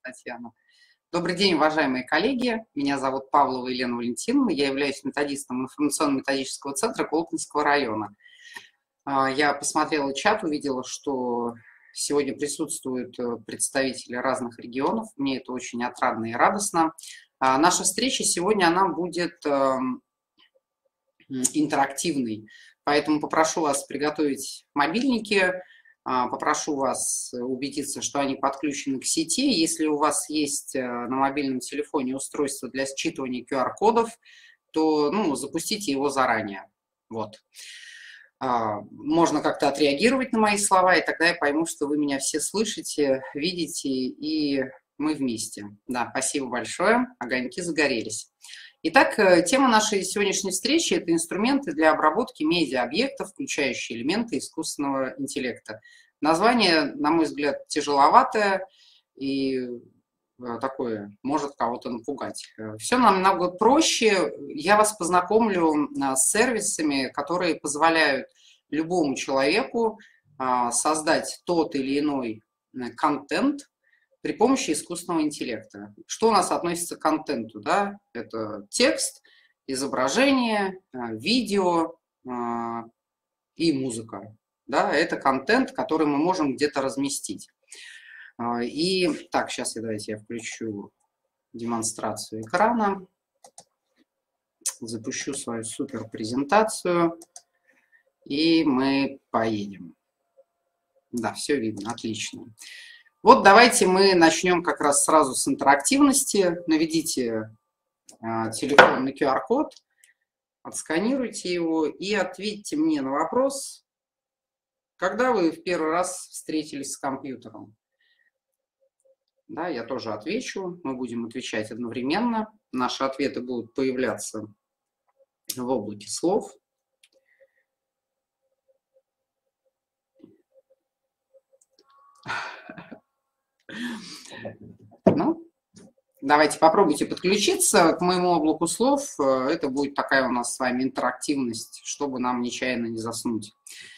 Татьяна. Добрый день, уважаемые коллеги. Меня зовут Павлова Елена Валентиновна. Я являюсь методистом информационно-методического центра Колпинского района. Я посмотрела чат, увидела, что сегодня присутствуют представители разных регионов. Мне это очень отрадно и радостно. Наша встреча сегодня, она будет интерактивной, поэтому попрошу вас приготовить мобильники, попрошу вас убедиться, что они подключены к сети. Если у вас есть на мобильном телефоне устройство для считывания QR-кодов, то запустите его заранее. Вот. Можно как-то отреагировать на мои слова, и тогда я пойму, что вы меня все слышите, видите, и мы вместе. Да, спасибо большое. Огоньки загорелись. Итак, тема нашей сегодняшней встречи – это инструменты для обработки медиа-объектов, включающие элементы искусственного интеллекта. Название, на мой взгляд, тяжеловатое и такое может кого-то напугать. Все намного проще. Я вас познакомлю с сервисами, которые позволяют любому человеку создать тот или иной контент при помощи искусственного интеллекта. Что у нас относится к контенту? Да? Это текст, изображение, видео и музыка. Да? Это контент, который мы можем где-то разместить. И так, сейчас давайте я включу демонстрацию экрана, запущу свою супер презентацию, и мы поедем. Да, все видно, отлично. Вот давайте мы начнем как раз сразу с интерактивности. Наведите телефон на QR-код, отсканируйте его и ответьте мне на вопрос, когда вы в первый раз встретились с компьютером. Да, я тоже отвечу, мы будем отвечать одновременно. Наши ответы будут появляться в облаке слов. Давайте попробуйте подключиться к моему облаку слов. Это будет такая у нас с вами интерактивность, чтобы нам нечаянно не заснуть.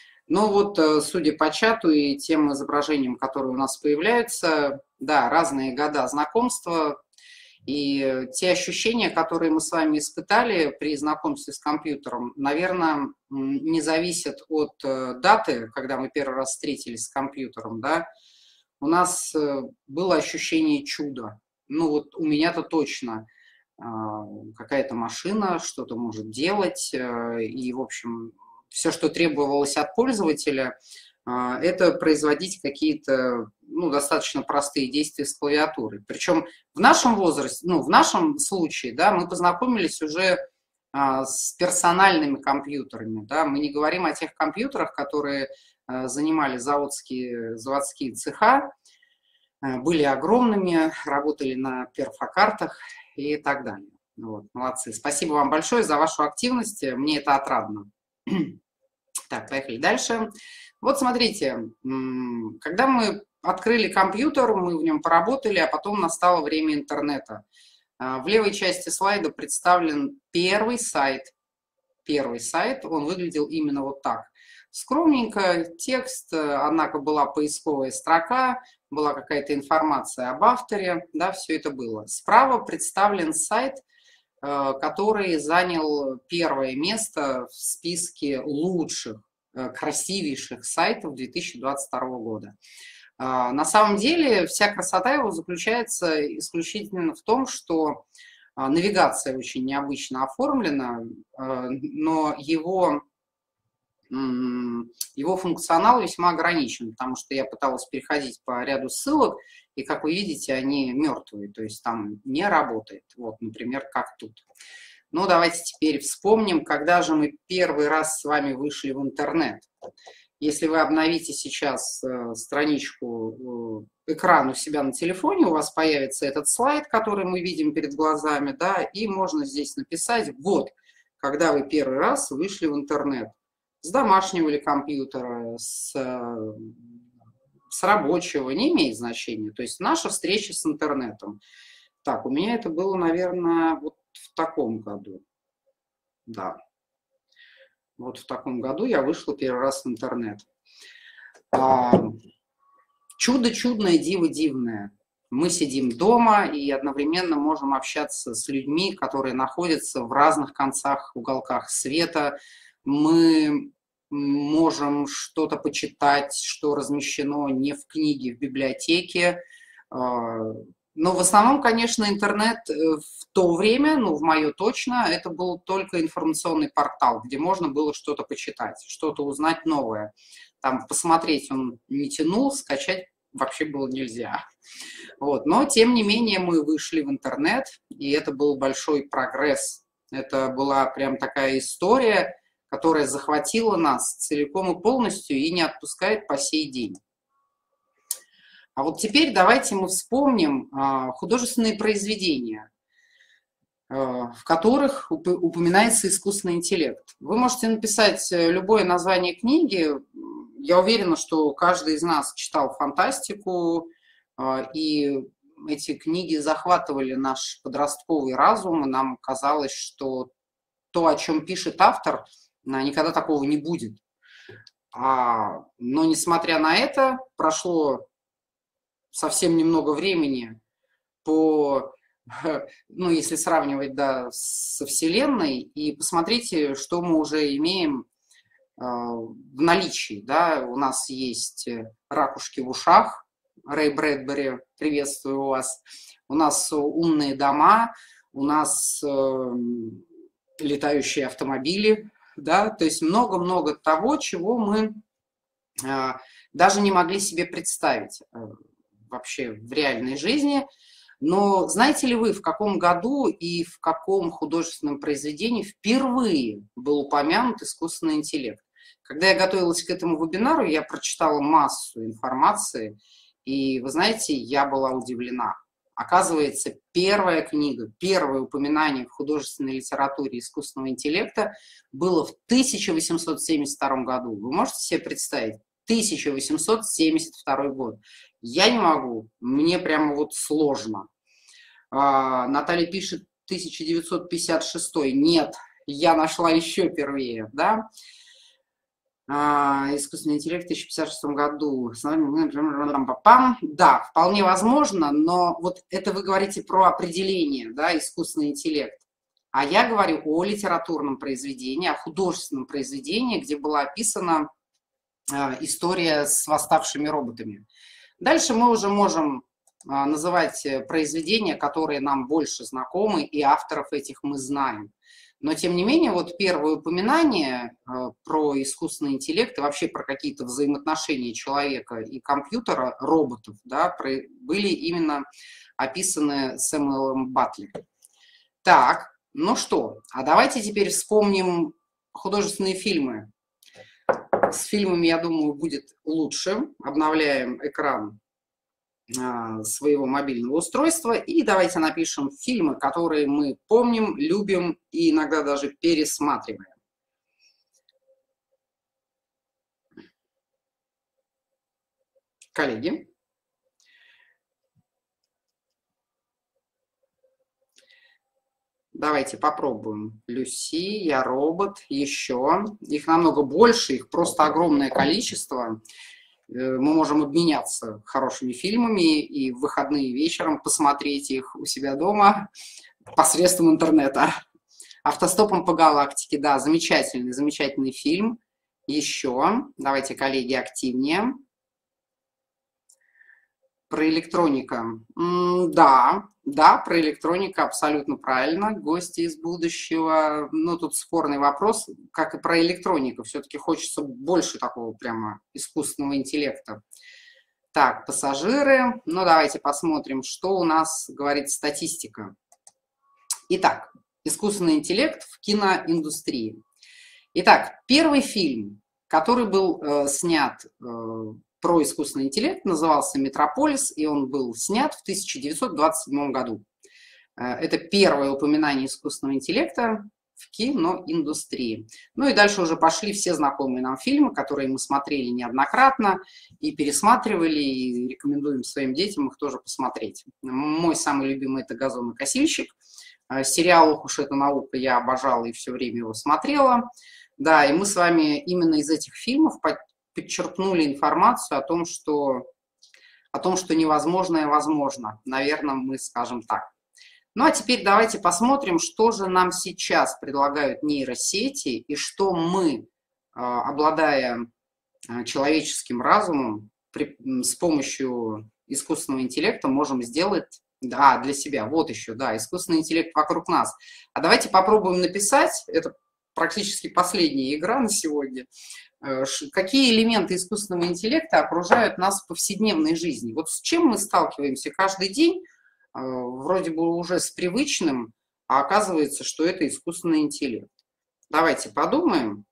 Судя по чату и тем изображениям, которые у нас появляются, да, разные года знакомства и те ощущения, которые мы с вами испытали при знакомстве с компьютером, наверное, не зависят от даты, когда мы первый раз встретились с компьютером, да. У нас было ощущение чуда. У меня-то точно какая-то машина что-то может делать, и, в общем, все, что требовалось от пользователя, это производить какие-то достаточно простые действия с клавиатурой. Причем в нашем возрасте, в нашем случае, да, мы познакомились уже с персональными компьютерами. Да, мы не говорим о тех компьютерах, которые занимали заводские цеха, были огромными, работали на перфокартах и так далее. Вот, молодцы. Спасибо вам большое за вашу активность. Мне это отрадно. Так, поехали дальше. Вот смотрите, когда мы открыли компьютер, мы в нем поработали, а потом настало время интернета. В левой части слайда представлен первый сайт. Первый сайт, он выглядел именно вот так. Скромненько, текст, однако была поисковая строка, была какая-то информация об авторе, да, все это было. Справа представлен сайт, который занял первое место в списке лучших, красивейших сайтов 2022 года. На самом деле вся красота его заключается исключительно в том, что навигация очень необычно оформлена, но его функционал весьма ограничен, потому что я пыталась переходить по ряду ссылок, и, как вы видите, они мертвые, то есть там не работает. Вот, например, как тут. Давайте теперь вспомним, когда же мы первый раз с вами вышли в интернет. Если вы обновите сейчас страничку, экран у себя на телефоне, у вас появится этот слайд, который мы видим перед глазами, да, и можно здесь написать год, когда вы первый раз вышли в интернет. С домашнего или компьютера, с рабочего, не имеет значения. То есть наша встреча с интернетом. Так, у меня это было, наверное, вот в таком году. Да. Вот в таком году я вышла первый раз в интернет. Чудо чудное, диво дивное. Мы сидим дома и одновременно можем общаться с людьми, которые находятся в разных концах, уголках света. Мы можем что-то почитать, что размещено не в книге, в библиотеке. Но в основном, конечно, интернет в то время, ну, в мое точно, это был только информационный портал, где можно было что-то почитать, что-то узнать новое. Там посмотреть он не тянул, скачать вообще было нельзя. Вот. Но, тем не менее, мы вышли в интернет, и это был большой прогресс. Это была прям такая история, которая захватила нас целиком и полностью и не отпускает по сей день. А вот теперь давайте мы вспомним художественные произведения, в которых упоминается искусственный интеллект. Вы можете написать любое название книги. Я уверена, что каждый из нас читал фантастику, и эти книги захватывали наш подростковый разум, и нам казалось, что то, о чем пишет автор, никогда такого не будет. Но, несмотря на это, прошло совсем немного времени ну, если сравнивать, да, со Вселенной, и посмотрите, что мы уже имеем в наличии, да, у нас есть ракушки в ушах, Рэй Брэдбери, приветствую вас, у нас умные дома, у нас летающие автомобили, да, то есть много-много того, чего мы даже не могли себе представить вообще в реальной жизни. Но знаете ли вы, в каком году и в каком художественном произведении впервые был упомянут искусственный интеллект? Когда я готовилась к этому вебинару, я прочитала массу информации, и, вы знаете, я была удивлена. Оказывается, первая книга, первое упоминание в художественной литературе искусственного интеллекта было в 1872 году. Вы можете себе представить? 1872 год. Я не могу, мне прямо вот сложно. Наталья пишет 1956. Нет, я нашла еще первее, да? Искусственный интеллект в 1056 году. Да, вполне возможно, но вот это вы говорите про определение, да, искусственный интеллект. А я говорю о литературном произведении, о художественном произведении, где была описана история с восставшими роботами. Дальше мы уже можем называть произведения, которые нам больше знакомы, и авторов этих мы знаем. Но, тем не менее, вот первое упоминание про искусственный интеллект и вообще про какие-то взаимоотношения человека и компьютера, роботов, да, были именно описаны Сэмюэлом Батли. Так, ну что, а давайте теперь вспомним художественные фильмы. С фильмами, я думаю, будет лучше. Обновляем экран своего мобильного устройства. И давайте напишем фильмы, которые мы помним, любим и иногда даже пересматриваем. Коллеги. Давайте попробуем. Люси, Я робот, еще. Их намного больше, их просто огромное количество. Мы можем обменяться хорошими фильмами и в выходные вечером посмотреть их у себя дома посредством интернета. «Автостопом по галактике», да, замечательный, замечательный фильм. Еще, давайте, коллеги, активнее. Про электроника. Да, про электроника абсолютно правильно. Гости из будущего. Ну, тут спорный вопрос, как и про электронику. Все-таки хочется больше такого прямо искусственного интеллекта. Так, пассажиры. Ну, давайте посмотрим, что у нас говорит статистика. Итак, искусственный интеллект в киноиндустрии. Итак, первый фильм, который был снят про искусственный интеллект, назывался «Метрополис», и он был снят в 1927 году. Это первое упоминание искусственного интеллекта в киноиндустрии. Ну и дальше уже пошли все знакомые нам фильмы, которые мы смотрели неоднократно и пересматривали, и рекомендуем своим детям их тоже посмотреть. Мой самый любимый – это «Газонокосильщик». Сериал «Ох уж эта наука» я обожала и все время его смотрела. Да, и мы с вами именно из этих фильмов подчеркнули информацию о том, что о том, что невозможное возможно. Наверное, мы скажем так. Ну а теперь давайте посмотрим, что же нам сейчас предлагают нейросети и что мы, обладая человеческим разумом, с помощью искусственного интеллекта можем сделать, да, для себя. Вот еще, да, искусственный интеллект вокруг нас. А давайте попробуем написать, это практически последняя игра на сегодня, какие элементы искусственного интеллекта окружают нас в повседневной жизни. Вот с чем мы сталкиваемся каждый день, вроде бы уже с привычным, а оказывается, что это искусственный интеллект. Давайте подумаем.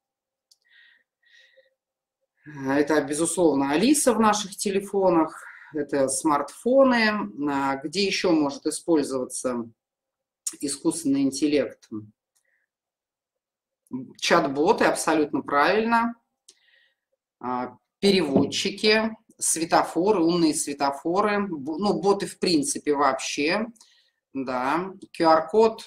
Это, безусловно, Алиса в наших телефонах, это смартфоны. Где еще может использоваться искусственный интеллект? Чат-боты, абсолютно правильно. Переводчики, светофоры, умные светофоры, ну, боты в принципе вообще, да. QR-код,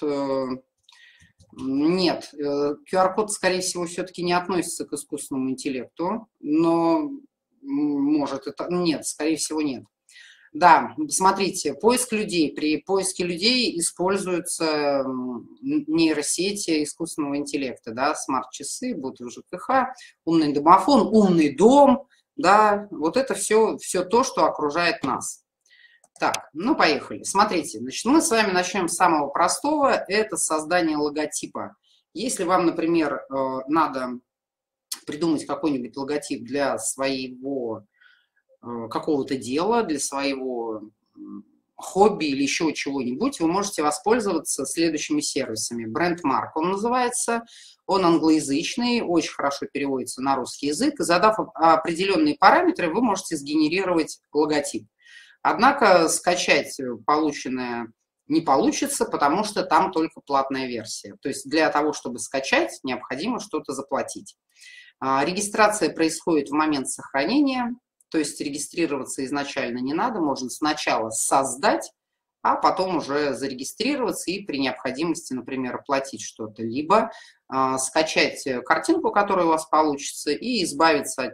нет, QR-код, скорее всего, все-таки не относится к искусственному интеллекту, но может это, нет, скорее всего, нет. Да, смотрите, поиск людей. При поиске людей используются нейросети искусственного интеллекта, да, смарт-часы, боты в ЖКХ, умный домофон, умный дом, да, вот это все то, что окружает нас. Так, ну поехали. Смотрите, значит, мы с вами начнем с самого простого, это создание логотипа. Если вам, например, надо придумать какой-нибудь логотип для своего какого-то дела, для своего хобби или еще чего-нибудь, вы можете воспользоваться следующими сервисами. BrandMark он называется, он англоязычный, очень хорошо переводится на русский язык, и задав определенные параметры, вы можете сгенерировать логотип. Однако скачать полученное не получится, потому что там только платная версия. То есть для того, чтобы скачать, необходимо что-то заплатить. Регистрация происходит в момент сохранения, то есть регистрироваться изначально не надо, можно сначала создать, а потом уже зарегистрироваться и при необходимости, например, оплатить что-то, либо скачать картинку, которая у вас получится, и избавиться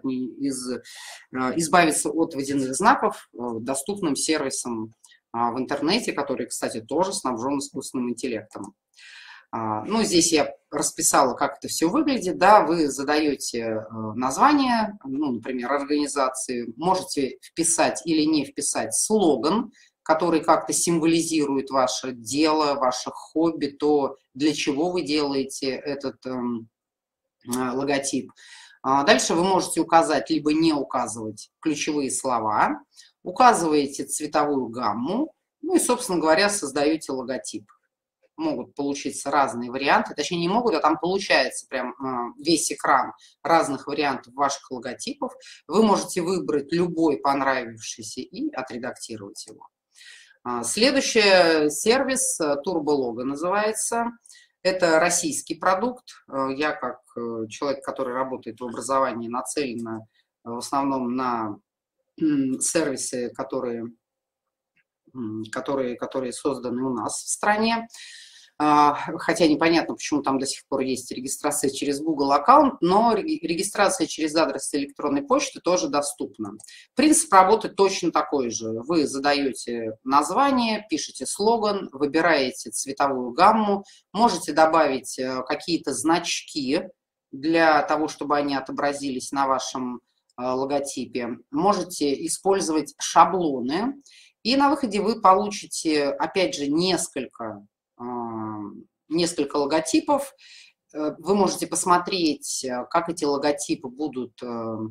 от водяных знаков доступным сервисом в интернете, который, кстати, тоже снабжен искусственным интеллектом. Ну, здесь я расписала, как это все выглядит. Да, вы задаете название, ну, например, организации, можете вписать или не вписать слоган, который как-то символизирует ваше дело, ваше хобби, то, для чего вы делаете этот логотип. Дальше вы можете указать, либо не указывать ключевые слова, указываете цветовую гамму, ну и, собственно говоря, создаете логотип. Могут получиться разные варианты, точнее не могут, а там получается прям весь экран разных вариантов ваших логотипов. Вы можете выбрать любой понравившийся и отредактировать его. Следующий сервис TurboLogo называется. Это российский продукт. Я как человек, который работает в образовании, нацелена в основном на сервисы, которые созданы у нас в стране. Хотя непонятно, почему там до сих пор есть регистрация через Google аккаунт, но регистрация через адрес электронной почты тоже доступна. Принцип работы точно такой же. Вы задаете название, пишете слоган, выбираете цветовую гамму, можете добавить какие-то значки для того, чтобы они отобразились на вашем логотипе. Можете использовать шаблоны, и на выходе вы получите, опять же, несколько логотипов. Вы можете посмотреть, как эти логотипы будут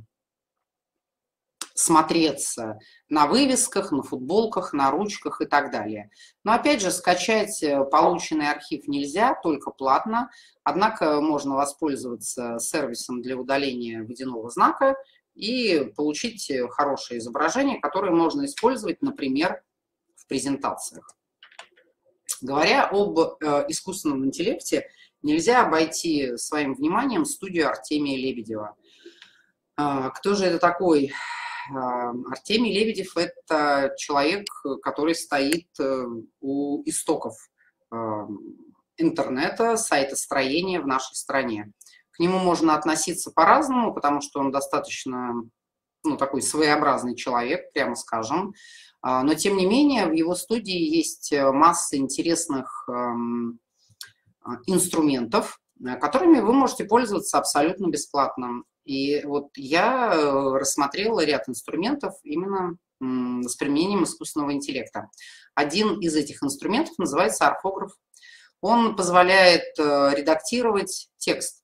смотреться на вывесках, на футболках, на ручках и так далее. Но опять же, скачать полученный архив нельзя, только платно. Однако можно воспользоваться сервисом для удаления водяного знака и получить хорошее изображение, которое можно использовать, например, в презентациях. Говоря об искусственном интеллекте, нельзя обойти своим вниманием студию Артемия Лебедева. Кто же это такой? Артемий Лебедев – это человек, который стоит у истоков интернета, сайтостроения в нашей стране. К нему можно относиться по-разному, потому что он достаточно, ну, такой своеобразный человек, прямо скажем. Но, тем не менее, в его студии есть масса интересных инструментов, которыми вы можете пользоваться абсолютно бесплатно. И вот я рассмотрела ряд инструментов именно с применением искусственного интеллекта. Один из этих инструментов называется орфограф. Он позволяет редактировать текст.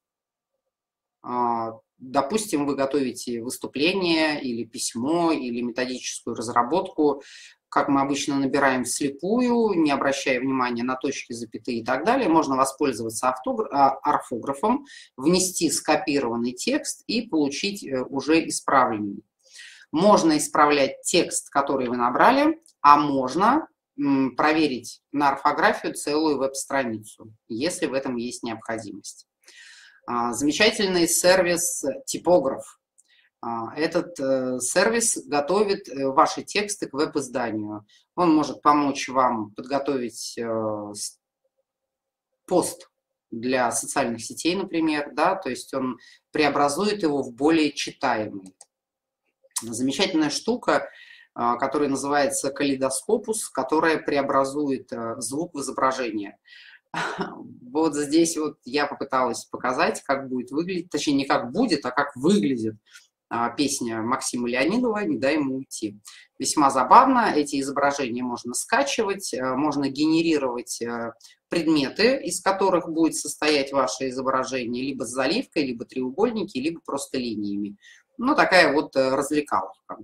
Допустим, вы готовите выступление или письмо, или методическую разработку, как мы обычно набираем вслепую, не обращая внимания на точки, запятые и так далее. Можно воспользоваться орфографом, внести скопированный текст и получить уже исправленный. Можно исправлять текст, который вы набрали, а можно проверить на орфографию целую веб-страницу, если в этом есть необходимость. Замечательный сервис «Типограф». Этот сервис готовит ваши тексты к веб-изданию. Он может помочь вам подготовить пост для социальных сетей, например, да, то есть он преобразует его в более читаемый. Замечательная штука, которая называется калейдоскопус, которая преобразует звук в изображение. Вот здесь вот я попыталась показать, как будет выглядеть, точнее не как будет, а как выглядит песня Максима Леонидова «Не дай ему уйти». Весьма забавно, эти изображения можно скачивать, можно генерировать предметы, из которых будет состоять ваше изображение, либо с заливкой, либо треугольники, либо просто линиями. Ну, такая вот развлекаловка.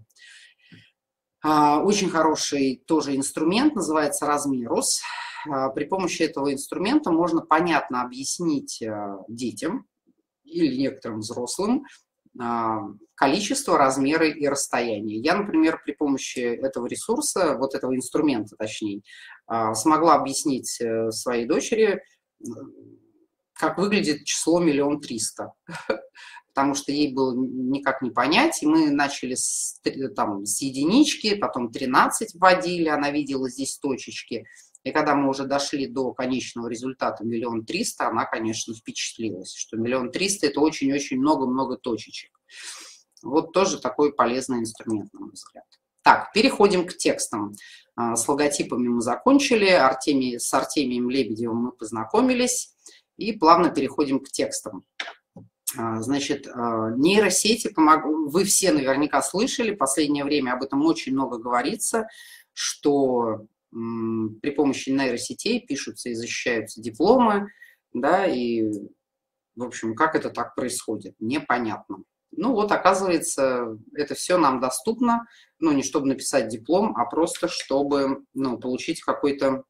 Очень хороший тоже инструмент, называется Размерус. При помощи этого инструмента можно понятно объяснить детям или некоторым взрослым количество, размеры и расстояние. Я, например, при помощи этого ресурса, вот этого инструмента, точнее, смогла объяснить своей дочери, как выглядит число 1 300 000. Потому что ей было никак не понять, и мы начали с единички, потом 13 вводили, она видела здесь точечки. И когда мы уже дошли до конечного результата 1 300 000, она, конечно, впечатлилась, что 1 300 000 – это очень-очень много-много точечек. Вот тоже такой полезный инструмент, на мой взгляд. Так, переходим к текстам. С логотипами мы закончили, с Артемием Лебедевым мы познакомились, и плавно переходим к текстам. Значит, нейросети помогают. Вы все наверняка слышали, в последнее время об этом очень много говорится, что при помощи нейросетей пишутся и защищаются дипломы, да, и, в общем, как это так происходит, непонятно. Ну вот, оказывается, это все нам доступно, ну, не чтобы написать диплом, а просто чтобы, ну, получить какой-то,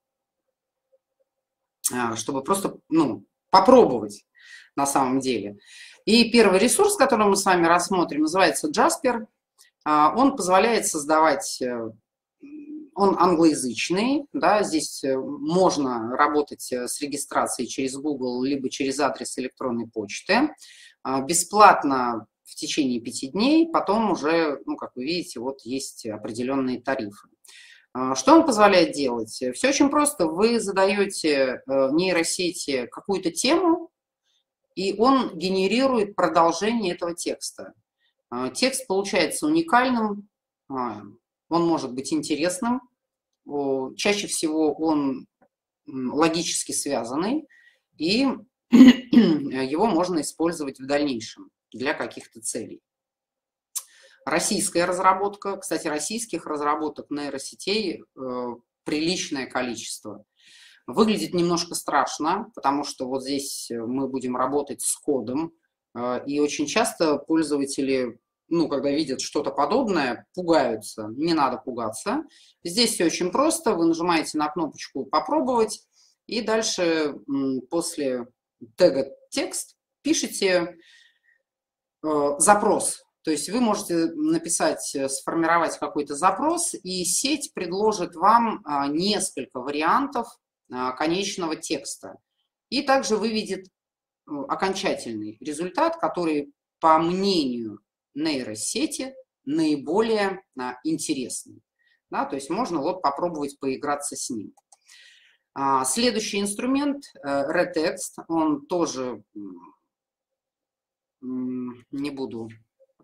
чтобы просто, ну, попробовать на самом деле. И первый ресурс, который мы с вами рассмотрим, называется Jasper. Он позволяет создавать, он англоязычный, да, здесь можно работать с регистрацией через Google, либо через адрес электронной почты. Бесплатно в течение 5 дней, потом уже, ну, как вы видите, вот есть определенные тарифы. Что он позволяет делать? Все очень просто. Вы задаете нейросети какую-то тему, и он генерирует продолжение этого текста. Текст получается уникальным, он может быть интересным, чаще всего он логически связанный, и его можно использовать в дальнейшем для каких-то целей. Российская разработка, кстати, российских разработок нейросетей приличное количество. Выглядит немножко страшно, потому что вот здесь мы будем работать с кодом, и очень часто пользователи, ну, когда видят что-то подобное, пугаются. Не надо пугаться. Здесь все очень просто. Вы нажимаете на кнопочку «Попробовать», и дальше после тега «Текст» пишите запрос. То есть вы можете написать, сформировать какой-то запрос, и сеть предложит вам несколько вариантов конечного текста. И также выведет окончательный результат, который, по мнению нейросети, наиболее интересный. Да, то есть можно вот попробовать поиграться с ним. Следующий инструмент Retext, он тоже не буду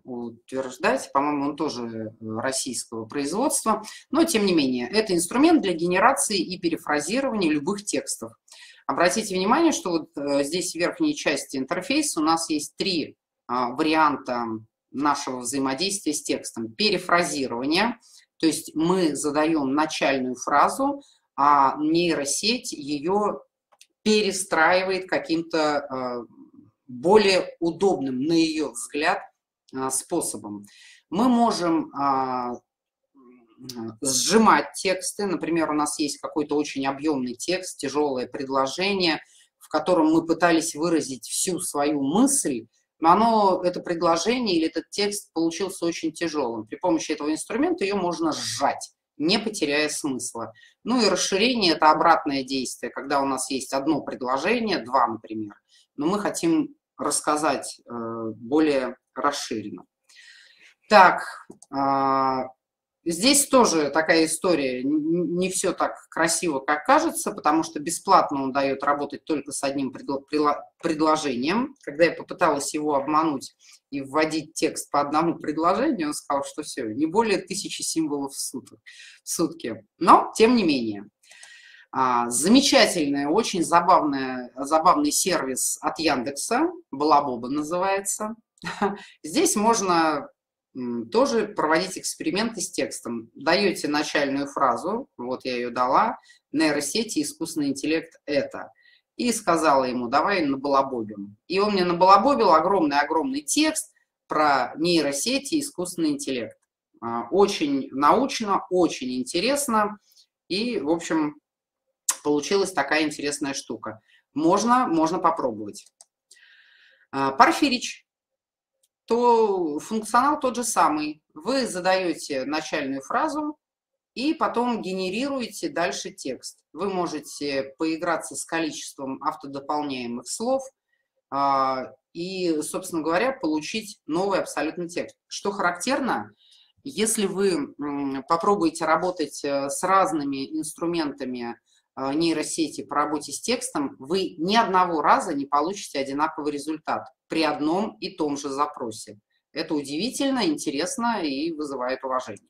утверждать. По-моему, он тоже российского производства. Но, тем не менее, это инструмент для генерации и перефразирования любых текстов. Обратите внимание, что вот здесь в верхней части интерфейса у нас есть три варианта нашего взаимодействия с текстом. Перефразирование, то есть мы задаем начальную фразу, а нейросеть ее перестраивает каким-то более удобным, на ее взгляд, способом. Мы можем сжимать тексты. Например, у нас есть какой-то очень объемный текст, тяжелое предложение, в котором мы пытались выразить всю свою мысль, но это предложение или этот текст получился очень тяжелым. При помощи этого инструмента ее можно сжать, не потеряя смысла. Ну и расширение – это обратное действие, когда у нас есть одно предложение, два, например, но мы хотим рассказать более расширенно. Так, здесь тоже такая история, не все так красиво, как кажется, потому что бесплатно он дает работать только с одним предложением. Когда я попыталась его обмануть и вводить текст по одному предложению, он сказал, что все, не более 1000 символов в сутки. Но, тем не менее, замечательный, очень забавный сервис от Яндекса, Балабоба называется. Здесь можно тоже проводить эксперименты с текстом. Даете начальную фразу, вот я ее дала, нейросети, искусственный интеллект это. И сказала ему, давай набалабобим. И он мне набалабобил огромный текст про нейросети, искусственный интеллект. Очень научно, очень интересно. И, в общем, получилась такая интересная штука. Можно попробовать. Порфирич. То функционал тот же самый. Вы задаете начальную фразу и потом генерируете дальше текст. Вы можете поиграться с количеством автодополняемых слов и, собственно говоря, получить новый абсолютно текст. Что характерно, если вы попробуете работать с разными инструментами нейросети по работе с текстом, вы ни одного раза не получите одинаковый результат при одном и том же запросе. Это удивительно, интересно и вызывает уважение.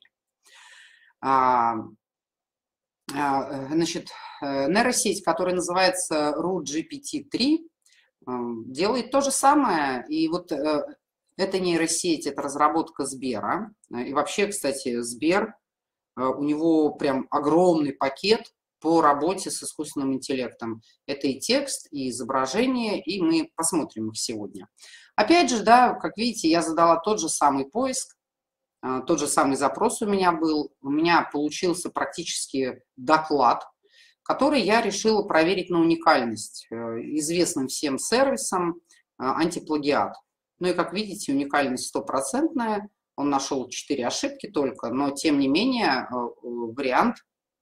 Значит, нейросеть, которая называется RuGPT-3, делает то же самое. И вот эта нейросеть, это разработка Сбера. И вообще, кстати, Сбер, у него прям огромный пакет по работе с искусственным интеллектом. Это и текст, и изображение, и мы посмотрим их сегодня. Опять же, да, как видите, я задала тот же самый поиск, тот же самый запрос у меня был. У меня получился практически доклад, который я решила проверить на уникальность известным всем сервисом антиплагиат. Ну и, как видите, уникальность стопроцентная. Он нашел 4 ошибки только, но, тем не менее, вариант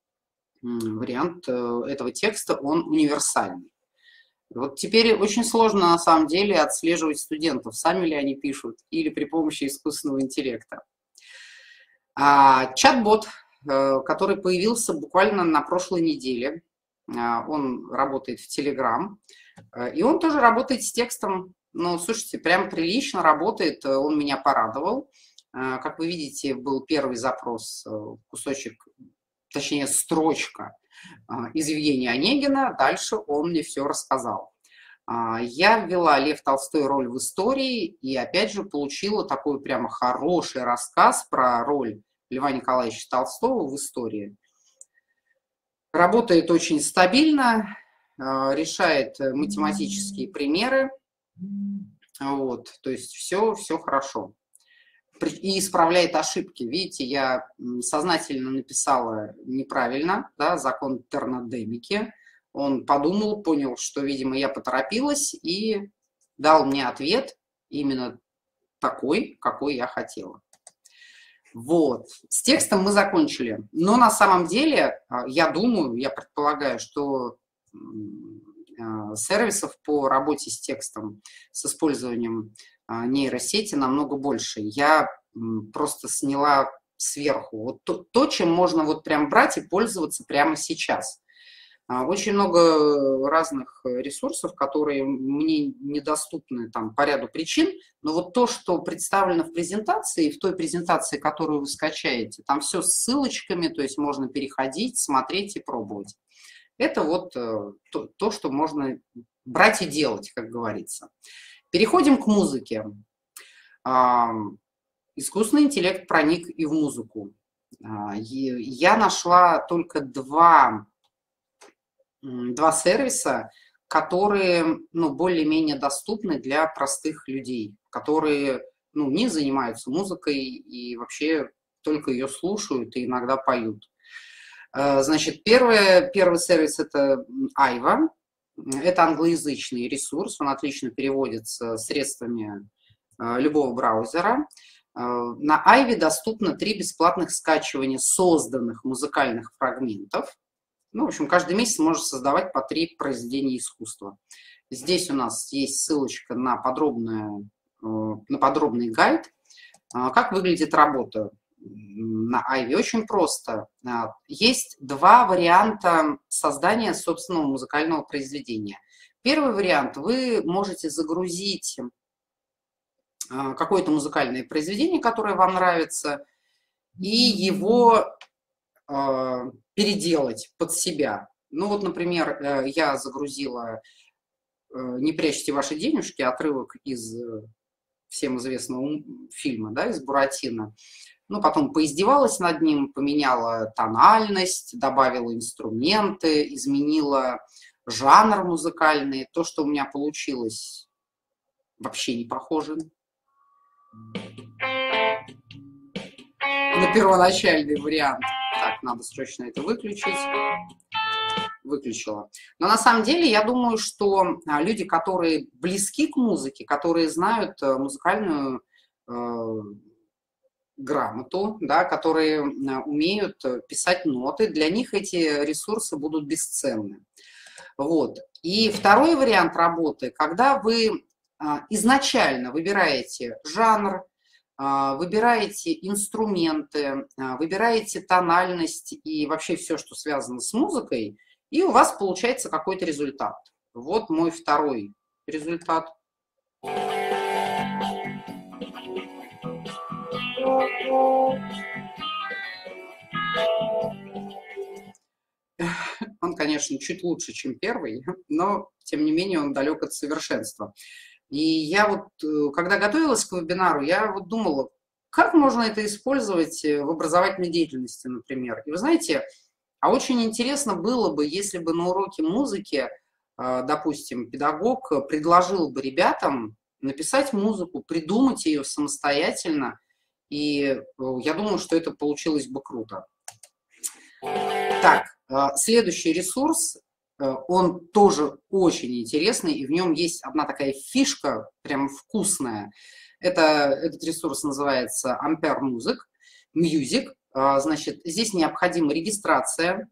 этого текста, он универсальный. Вот теперь очень сложно на самом деле отслеживать студентов, сами ли они пишут или при помощи искусственного интеллекта. Чат-бот, который появился буквально на прошлой неделе, он работает в Telegram, и он тоже работает с текстом. Ну, слушайте, прям прилично работает, он меня порадовал. Как вы видите, был первый запрос, кусочек, точнее, строчка из Евгения Онегина. Дальше он мне все рассказал. Я ввела Лев Толстой роль в истории и, опять же, получила такой прямо хороший рассказ про роль Льва Николаевича Толстого в истории. Работает очень стабильно, решает математические примеры. Вот, то есть все хорошо. И исправляет ошибки. Видите, я сознательно написала неправильно, да, закон термодинамики. Он подумал, понял, что, видимо, я поторопилась и дал мне ответ именно такой, какой я хотела. Вот. С текстом мы закончили. Но на самом деле, я думаю, я предполагаю, что сервисов по работе с текстом с использованием нейросети намного больше. Я просто сняла сверху вот то, чем можно вот прям брать и пользоваться прямо сейчас. Очень много разных ресурсов, которые мне недоступны там, по ряду причин, но вот то, что представлено в презентации, в той презентации, которую вы скачаете, там все с ссылочками, то есть можно переходить, смотреть и пробовать. Это вот то, что можно брать и делать, как говорится. Переходим к музыке. Искусственный интеллект проник и в музыку. Я нашла только два сервиса, которые более-менее доступны для простых людей, которые не занимаются музыкой и вообще только ее слушают и иногда поют. Значит, первый сервис – это Айва. Это англоязычный ресурс, он отлично переводится средствами любого браузера. На Айве доступно 3 бесплатных скачивания созданных музыкальных фрагментов. В общем, каждый месяц можно создавать по 3 произведения искусства. Здесь у нас есть ссылочка на подробный гайд. Как выглядит работа на Айве? Очень просто. Есть 2 варианта создания собственного музыкального произведения. Первый вариант – вы можете загрузить какое-то музыкальное произведение, которое вам нравится, и его переделать под себя. Вот, например, я загрузила «Не прячьте ваши денежки», отрывок из всем известного фильма, да, из «Буратино». Потом поиздевалась над ним, поменяла тональность, добавила инструменты, изменила жанр музыкальный. То, что у меня получилось, вообще не похоже на первоначальный вариант. Так, надо срочно это выключить. Выключила. Но на самом деле я думаю, что люди, которые близки к музыке, которые знают музыкальную грамоту, да, которые умеют писать ноты, для них эти ресурсы будут бесценны. Вот. И второй вариант работы, когда вы изначально выбираете жанр, выбираете инструменты, выбираете тональность и вообще все, что связано с музыкой, и у вас получается какой-то результат. Вот мой второй результат. Он, конечно, чуть лучше, чем первый, но, тем не менее, он далек от совершенства. И я вот, когда готовилась к вебинару, я вот думала, как можно это использовать в образовательной деятельности, например. И вы знаете, очень интересно было бы, если бы на уроке музыки, допустим, педагог предложил бы ребятам написать музыку, придумать ее самостоятельно, и я думаю, что это получилось бы круто. Так, следующий ресурс, он тоже очень интересный, и в нем есть одна такая фишка, прям вкусная. Этот ресурс называется Ampere Music. Значит, здесь необходима регистрация.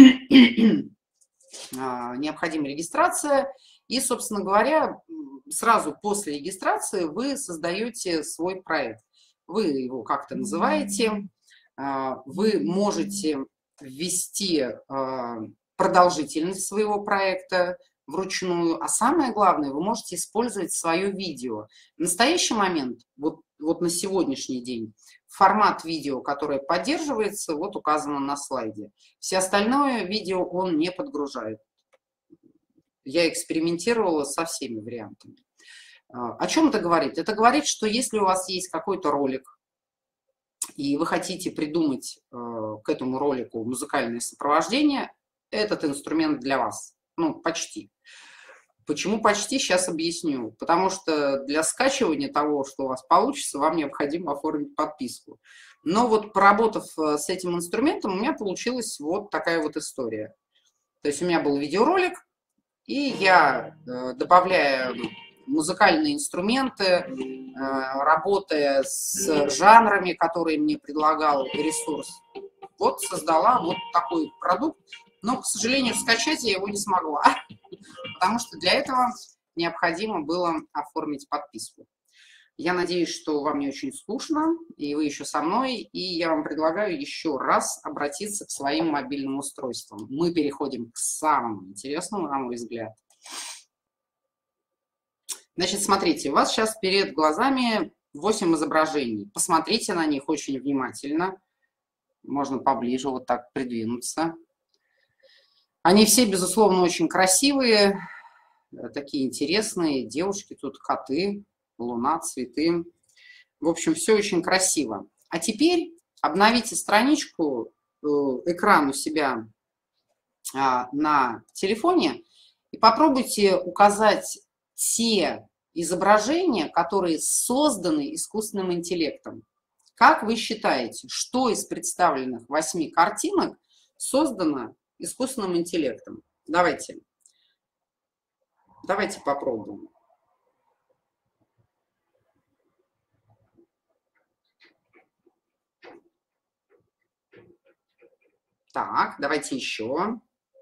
И, собственно говоря, сразу после регистрации вы создаете свой проект. Вы его как-то называете, вы можете ввести продолжительность своего проекта вручную, а самое главное, вы можете использовать свое видео. В настоящий момент, вот на сегодняшний день, формат видео, которое поддерживается, вот указано на слайде. Все остальное видео он не подгружает. Я экспериментировала со всеми вариантами. О чем это говорит? Это говорит, что если у вас есть какой-то ролик, и вы хотите придумать к этому ролику музыкальное сопровождение, этот инструмент для вас. Почти. Почему почти, сейчас объясню. Потому что для скачивания того, что у вас получится, вам необходимо оформить подписку. Но вот поработав с этим инструментом, у меня получилась вот такая вот история. То есть у меня был видеоролик, и я, добавляя музыкальные инструменты, работая с жанрами, которые мне предлагал ресурс, вот создала вот такой продукт. Но, к сожалению, скачать я его не смогла, потому что для этого необходимо было оформить подписку. Я надеюсь, что вам не очень скучно, и вы еще со мной, и я вам предлагаю еще раз обратиться к своим мобильным устройствам. Мы переходим к самому интересному, на мой взгляд. Значит, смотрите, у вас сейчас перед глазами 8 изображений. Посмотрите на них очень внимательно. Можно поближе вот так придвинуться. Они все, безусловно, очень красивые, такие интересные. Девушки, тут коты, луна, цветы. В общем, все очень красиво. А теперь обновите страничку, экран у себя на телефоне и попробуйте указать те изображения, которые созданы искусственным интеллектом. Как вы считаете, что из представленных 8 картинок создано искусственным интеллектом? Давайте попробуем. Так, давайте еще.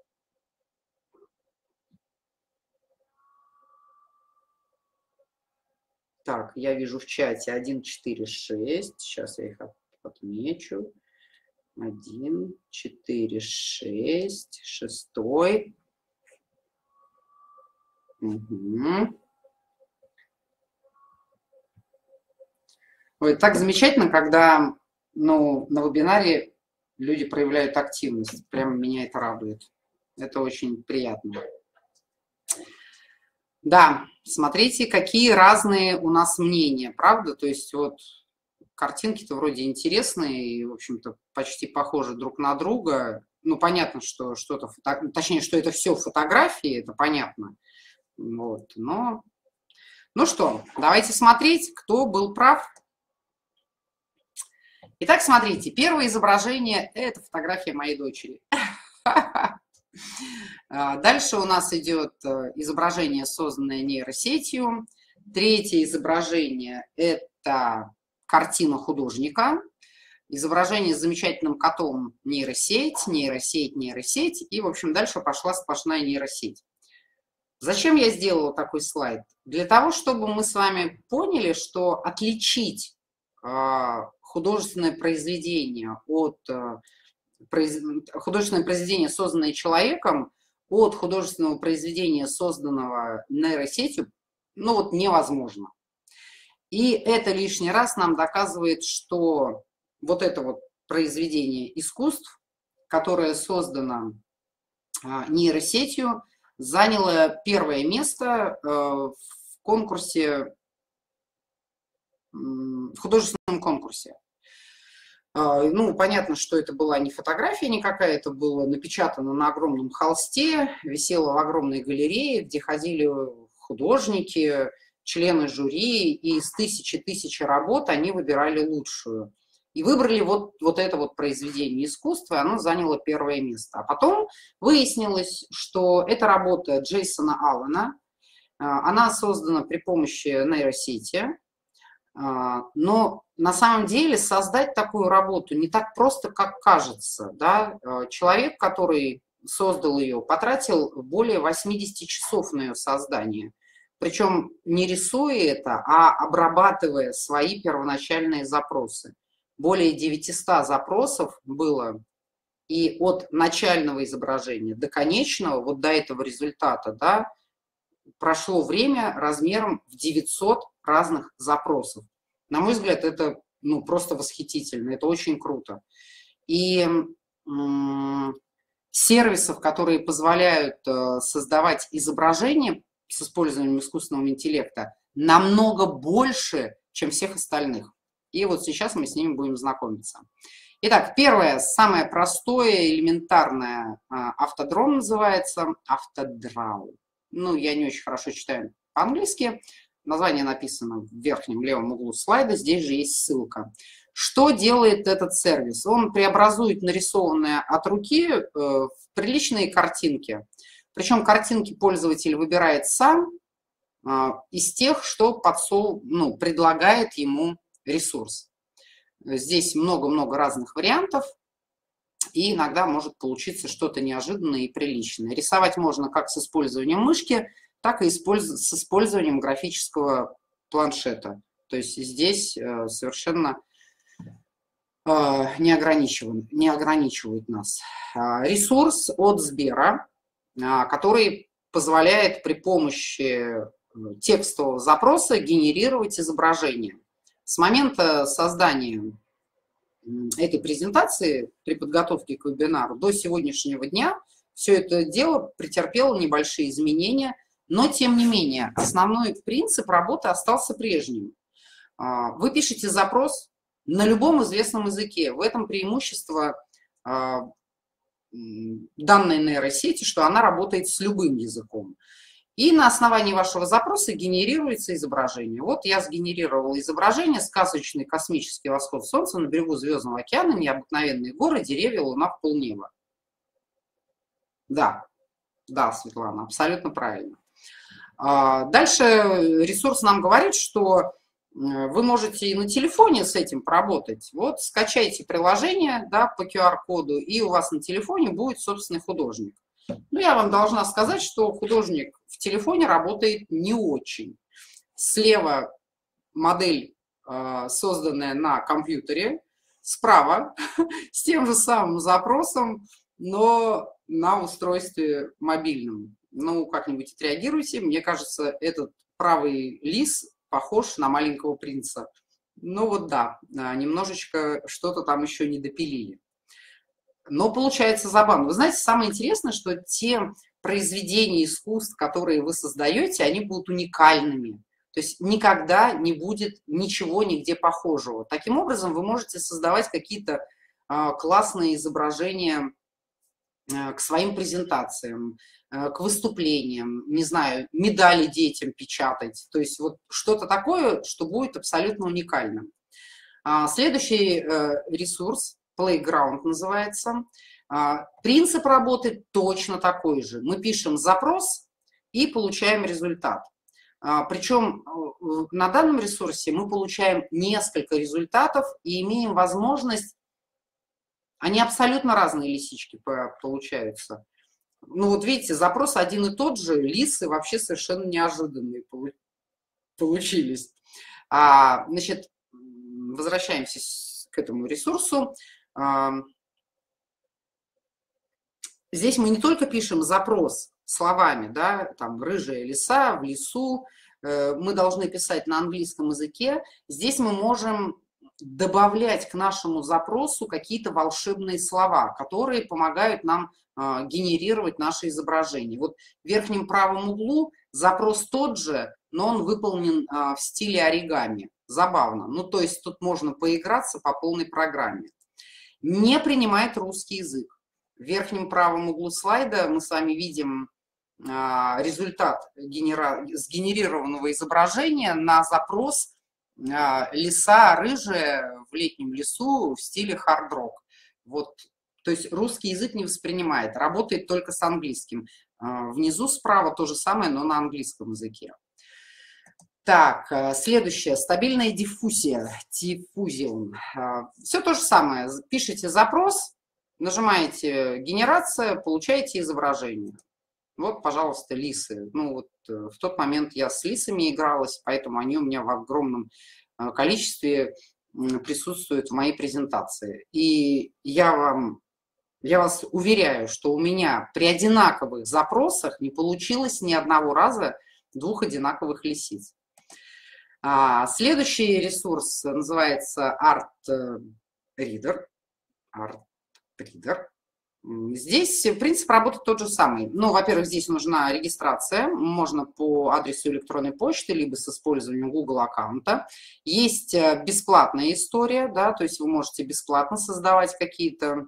Так, я вижу в чате 1, 4, 6. Сейчас я их отмечу. 1, 4, 6. Шестой. Угу. Ой, так замечательно, когда на вебинаре люди проявляют активность. Прямо меня это радует. Это очень приятно. Да, смотрите, какие разные у нас мнения, правда? То есть вот картинки-то вроде интересные и, в общем-то, почти похожи друг на друга. Ну, понятно, что что-то, точнее, что это все фотографии, это понятно. Вот, но... Ну что, давайте смотреть, кто был прав. Итак, смотрите, первое изображение – это фотография моей дочери. Дальше у нас идет изображение, созданное нейросетью. Третье изображение – это картина художника. Изображение с замечательным котом – нейросеть, нейросеть, нейросеть. И, в общем, дальше пошла сплошная нейросеть. Зачем я сделала такой слайд? Для того, чтобы мы с вами поняли, что отличить художественное произведение от художественное произведение, созданное человеком, от художественного произведения, созданного нейросетью, ну вот невозможно. И это лишний раз нам доказывает, что вот это вот произведение искусств, которое создано нейросетью, заняло первое место в конкурсе, в художественном конкурсе. Ну, понятно, что это была не фотография никакая, это было напечатано на огромном холсте, висело в огромной галерее, где ходили художники, члены жюри, и из тысячи работ они выбирали лучшую. И выбрали вот это вот произведение искусства, и оно заняло первое место. А потом выяснилось, что это работа Джейсона Аллена, она создана при помощи нейросети, но на самом деле создать такую работу не так просто, как кажется. Да? Человек, который создал ее, потратил более 80 часов на ее создание. Причем не рисуя это, а обрабатывая свои первоначальные запросы. Более 900 запросов было, и от начального изображения до конечного, вот до этого результата, да, прошло время размером в 900 разных запросов. На мой взгляд, это просто восхитительно, это очень круто. И сервисов, которые позволяют создавать изображения с использованием искусственного интеллекта, намного больше, чем всех остальных. И вот сейчас мы с ними будем знакомиться. Итак, первое, самое простое, элементарное, автодром называется, автодрау. Ну, я не очень хорошо читаю по-английски. Название написано в верхнем левом углу слайда, здесь же есть ссылка. Что делает этот сервис? Он преобразует нарисованное от руки в приличные картинки. Причем картинки пользователь выбирает сам из тех, что предлагает ему ресурс. Здесь много-много разных вариантов, и иногда может получиться что-то неожиданное и приличное. Рисовать можно как с использованием мышки, так и с использованием графического планшета. То есть здесь совершенно не ограничивает нас. Ресурс от Сбера, который позволяет при помощи текстового запроса генерировать изображение. С момента создания этой презентации при подготовке к вебинару до сегодняшнего дня все это дело претерпело небольшие изменения, но тем не менее основной принцип работы остался прежним. Вы пишете запрос на любом известном языке. В этом преимущество данной нейросети, что она работает с любым языком. И на основании вашего запроса генерируется изображение. Вот я сгенерировала изображение: сказочный космический восход солнца на берегу Звездного океана, необыкновенные горы, деревья, луна в полнеба. Да, да, Светлана, абсолютно правильно. Дальше ресурс нам говорит, что вы можете и на телефоне с этим поработать. Вот скачайте приложение, да, по QR-коду, и у вас на телефоне будет собственный художник. Ну, я вам должна сказать, что художник в телефоне работает не очень. Слева модель, созданная на компьютере, справа с тем же самым запросом, но на устройстве мобильном. Ну, как-нибудь отреагируйте. Мне кажется, этот правый лис похож на маленького принца. Ну вот да, немножечко что-то там еще не допилили. Но получается забавно. Вы знаете, самое интересное, что те произведения искусств, которые вы создаете, они будут уникальными. То есть никогда не будет ничего нигде похожего. Таким образом, вы можете создавать какие-то классные изображения к своим презентациям, к выступлениям, не знаю, медали детям печатать. То есть вот что-то такое, что будет абсолютно уникальным. Следующий ресурс, Playground называется. Принцип работы точно такой же. Мы пишем запрос и получаем результат. Причем на данном ресурсе мы получаем несколько результатов и имеем возможность. Они абсолютно разные лисички получаются. Ну вот видите, запрос один и тот же, лисы вообще совершенно неожиданные получились. Значит, возвращаемся к этому ресурсу. Здесь мы не только пишем запрос словами, да, там рыжая лиса в лесу, мы должны писать на английском языке. Здесь мы можем добавлять к нашему запросу какие-то волшебные слова, которые помогают нам генерировать наше изображение. Вот в верхнем правом углу запрос тот же, но он выполнен в стиле оригами. Забавно. Ну, то есть тут можно поиграться по полной программе. Не принимает русский язык. В верхнем правом углу слайда мы с вами видим результат сгенерированного изображения на запрос лиса рыжая в летнем лесу в стиле хард-рок. Вот, то есть русский язык не воспринимает, работает только с английским. Внизу справа то же самое, но на английском языке. Так, следующее, стабильная диффузия, diffusion. Все то же самое, пишите запрос, нажимаете генерация, получаете изображение. Вот, пожалуйста, лисы. Ну вот в тот момент я с лисами игралась, поэтому они у меня в огромном количестве присутствуют в моей презентации. И я вас уверяю, что у меня при одинаковых запросах не получилось ни одного раза двух одинаковых лисиц. Следующий ресурс называется ArtReader. Здесь принцип работы тот же самый. Ну, во-первых, здесь нужна регистрация. Можно по адресу электронной почты, либо с использованием Google аккаунта. Есть бесплатная история, да, то есть вы можете бесплатно создавать какие-то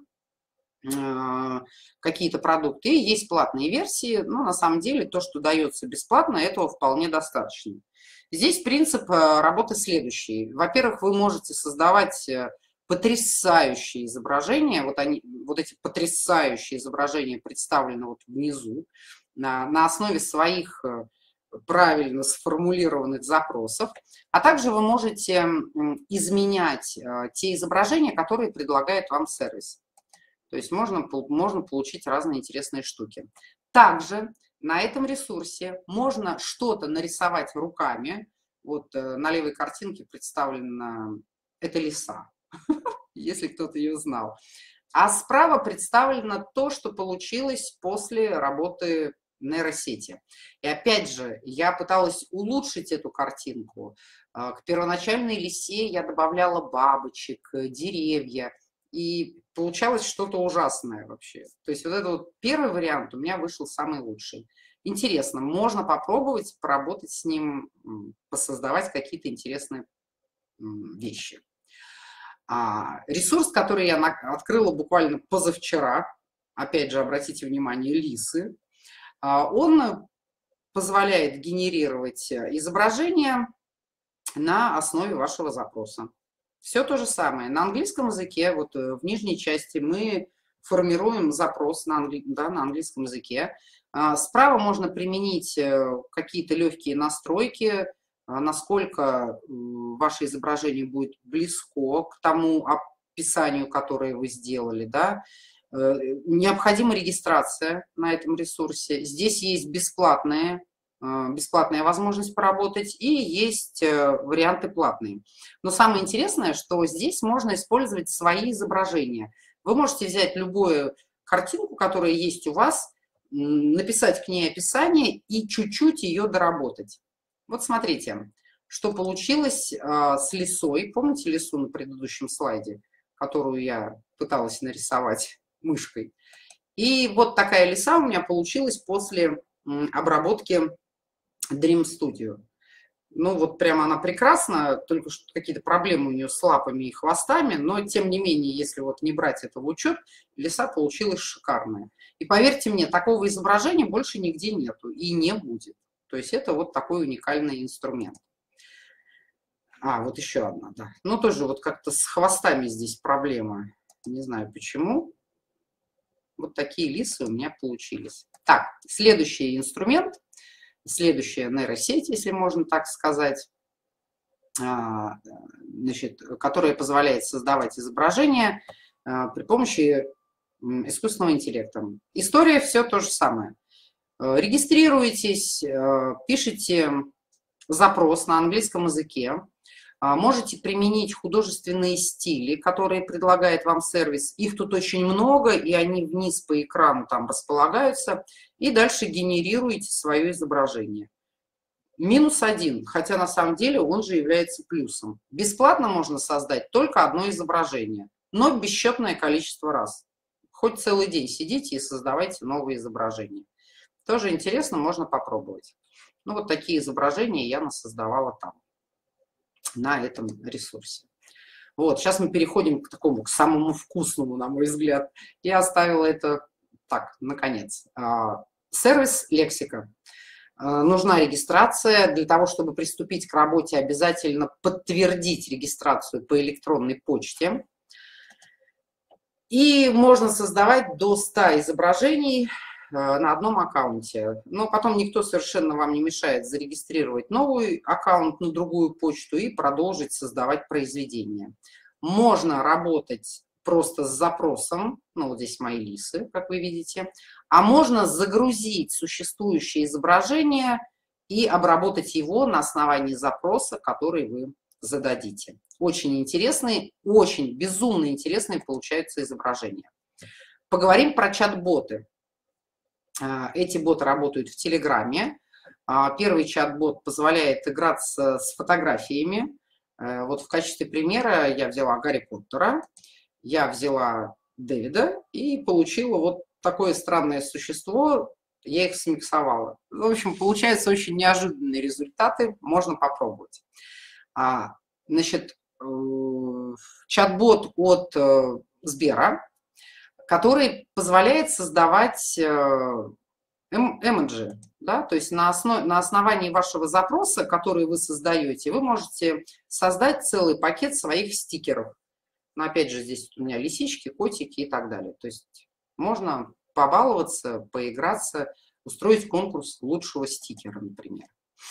продукты. И есть платные версии, но на самом деле то, что дается бесплатно, этого вполне достаточно. Здесь принцип работы следующий. Во-первых, вы можете создавать потрясающие изображения. Вот эти потрясающие изображения представлены вот внизу на основе своих правильно сформулированных запросов. А также вы можете изменять те изображения, которые предлагает вам сервис. То есть можно получить разные интересные штуки. Также на этом ресурсе можно что-то нарисовать руками. Вот на левой картинке представлена эта лиса, если кто-то ее знал. А справа представлено то, что получилось после работы нейросети. И опять же, я пыталась улучшить эту картинку. К первоначальной лисе я добавляла бабочек, деревья, и получалось что-то ужасное вообще. То есть вот этот вот первый вариант у меня вышел самый лучший. Интересно, можно попробовать поработать с ним, посоздавать какие-то интересные вещи. Ресурс, который я открыла буквально позавчера, опять же, обратите внимание, лисы, он позволяет генерировать изображения на основе вашего запроса. Все то же самое. На английском языке, вот в нижней части мы формируем запрос на английском языке. Справа можно применить какие-то легкие настройки, насколько ваше изображение будет близко к тому описанию, которое вы сделали, да. Необходима регистрация на этом ресурсе. Здесь есть бесплатная возможность поработать и есть варианты платные. Но самое интересное, что здесь можно использовать свои изображения. Вы можете взять любую картинку, которая есть у вас, написать к ней описание и чуть-чуть ее доработать. Вот смотрите, что получилось с лисой. Помните лису на предыдущем слайде, которую я пыталась нарисовать мышкой? И вот такая лиса у меня получилась после обработки Dream Studio. Ну вот прямо она прекрасна, только что какие-то проблемы у нее с лапами и хвостами, но тем не менее, если вот не брать это в учет, лиса получилась шикарная. И поверьте мне, такого изображения больше нигде нету и не будет. То есть это вот такой уникальный инструмент. Вот еще одна, да. Ну тоже вот как-то с хвостами здесь проблема. Не знаю почему. Вот такие лисы у меня получились. Так, следующий инструмент. Следующая нейросеть, если можно так сказать, значит, которая позволяет создавать изображения при помощи искусственного интеллекта. История все то же самое. Регистрируетесь, пишите запрос на английском языке, можете применить художественные стили, которые предлагает вам сервис. Их тут очень много, и они вниз по экрану там располагаются. И дальше генерируете свое изображение. -1, хотя на самом деле он же является плюсом. Бесплатно можно создать только одно изображение, но бесчетное количество раз. Хоть целый день сидите и создавайте новые изображения. Тоже интересно, можно попробовать. Ну вот такие изображения я насоздавала там, на этом ресурсе. Вот, сейчас мы переходим к такому, к самому вкусному, на мой взгляд. Я оставила это так, наконец. Сервис лексика. Нужна регистрация. Для того, чтобы приступить к работе, обязательно подтвердить регистрацию по электронной почте. И можно создавать до 100 изображений на одном аккаунте. Но потом никто совершенно вам не мешает зарегистрировать новый аккаунт на другую почту и продолжить создавать произведения. Можно работать просто с запросом, ну вот здесь мои лисы, как вы видите, а можно загрузить существующее изображение и обработать его на основании запроса, который вы зададите. Очень интересные, очень безумно интересные получаются изображения. Поговорим про чат-боты. Эти боты работают в Телеграме. Первый чат-бот позволяет играться с фотографиями. Вот в качестве примера я взяла Гарри Поттера, я взяла Дэвида и получила вот такое странное существо. Я их смиксовала. В общем, получаются очень неожиданные результаты. Можно попробовать. Значит, чат-бот от Сбера, который позволяет создавать эмоджи, да, то есть на основании вашего запроса, который вы создаете, вы можете создать целый пакет своих стикеров. Но опять же, здесь у меня лисички, котики и так далее. То есть можно побаловаться, поиграться, устроить конкурс лучшего стикера, например.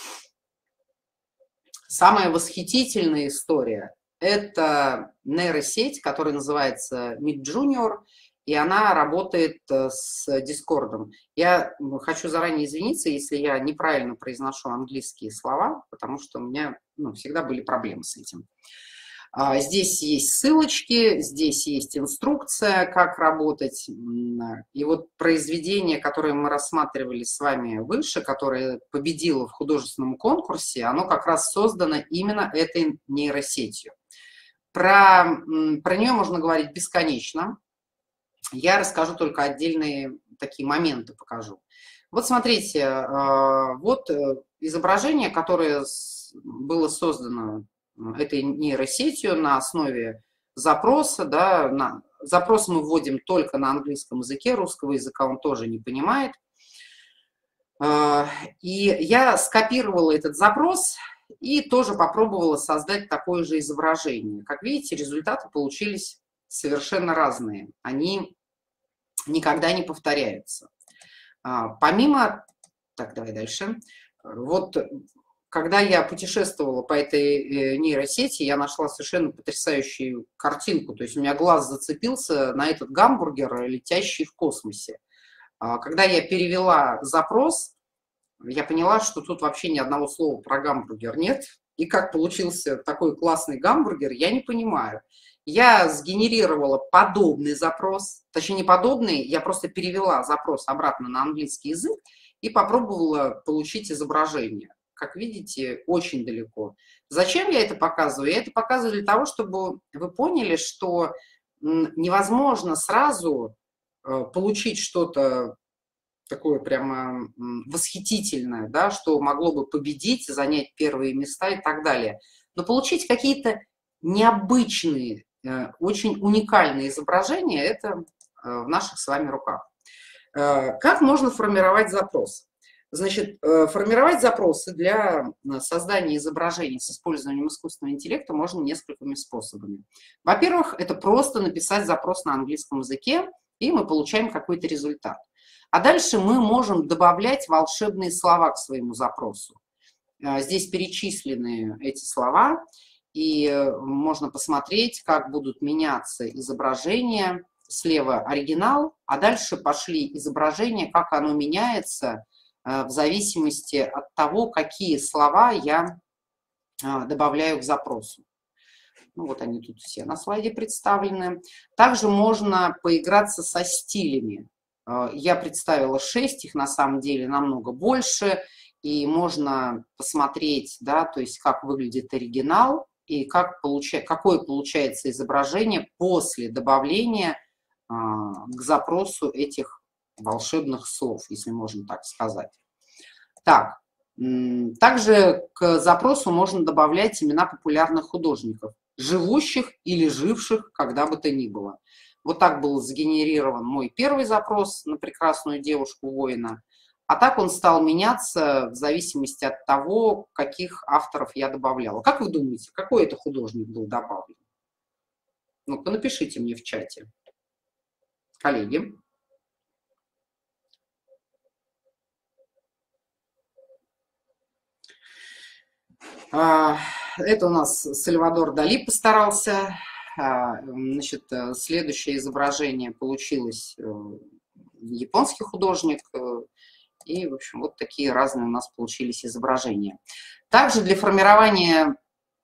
Самая восхитительная история – это нейросеть, которая называется Midjourney, и она работает с Discord. Я хочу заранее извиниться, если я неправильно произношу английские слова, потому что у меня ну, всегда были проблемы с этим. Здесь есть ссылочки, здесь есть инструкция, как работать. И вот произведение, которое мы рассматривали с вами выше, которое победило в художественном конкурсе, оно как раз создано именно этой нейросетью. Про нее можно говорить бесконечно. Я расскажу только отдельные такие моменты, покажу. Вот смотрите, вот изображение, которое было создано этой нейросетью на основе запроса. Да, запрос мы вводим только на английском языке, русского языка он тоже не понимает. И я скопировала этот запрос и тоже попробовала создать такое же изображение. Как видите, результаты получились совершенно разные. Они никогда не повторяются. Помимо... Так, давай дальше. Вот когда я путешествовала по этой нейросети, я нашла совершенно потрясающую картинку. То есть у меня глаз зацепился на этот гамбургер, летящий в космосе. Когда я перевела запрос, я поняла, что тут вообще ни одного слова про гамбургер нет. И как получился такой классный гамбургер, я не понимаю. Я сгенерировала подобный запрос, точнее не подобный, я просто перевела запрос обратно на английский язык и попробовала получить изображение. Как видите, очень далеко. Зачем я это показываю? Я это показываю для того, чтобы вы поняли, что невозможно сразу получить что-то такое прямо восхитительное, да, что могло бы победить, занять первые места и так далее. Но получить какие-то необычные, очень уникальные изображения – это в наших с вами руках. Как можно формировать запрос? Значит, формировать запросы для создания изображений с использованием искусственного интеллекта можно несколькими способами. Во-первых, это просто написать запрос на английском языке, и мы получаем какой-то результат. А дальше мы можем добавлять волшебные слова к своему запросу. Здесь перечислены эти слова, и можно посмотреть, как будут меняться изображения. Слева оригинал, а дальше пошли изображения, как оно меняется в зависимости от того, какие слова я добавляю к запросу. Ну, вот они тут все на слайде представлены. Также можно поиграться со стилями. Я представила 6, их на самом деле намного больше. И можно посмотреть, да, то есть как выглядит оригинал и какое получается изображение после добавления к запросу этих волшебных слов, если можно так сказать. Так, также к запросу можно добавлять имена популярных художников, живущих или живших, когда бы то ни было. Вот так был сгенерирован мой первый запрос на прекрасную девушку-воина, а так он стал меняться в зависимости от того, каких авторов я добавляла. Как вы думаете, какой это художник был добавлен? Ну-ка, напишите мне в чате, коллеги. Это у нас Сальвадор Дали постарался. Значит, следующее изображение получилось японский художник. И, в общем, вот такие разные у нас получились изображения. Также для формирования...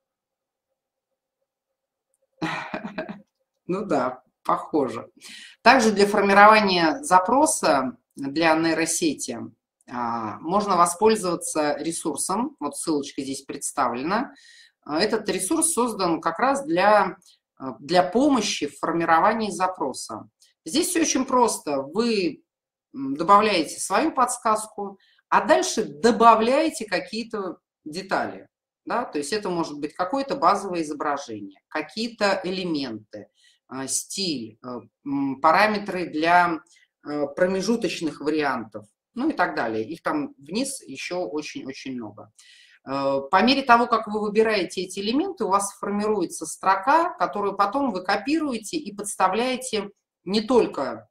Ну да, похоже. Также для формирования запроса для нейросети можно воспользоваться ресурсом. Вот ссылочка здесь представлена. Этот ресурс создан как раз для помощи в формировании запроса. Здесь все очень просто. Вы добавляете свою подсказку, а дальше добавляете какие-то детали. Да? То есть это может быть какое-то базовое изображение, какие-то элементы, стиль, параметры для промежуточных вариантов, ну и так далее. Их там вниз еще очень-очень много. По мере того, как вы выбираете эти элементы, у вас формируется строка, которую потом вы копируете и подставляете не только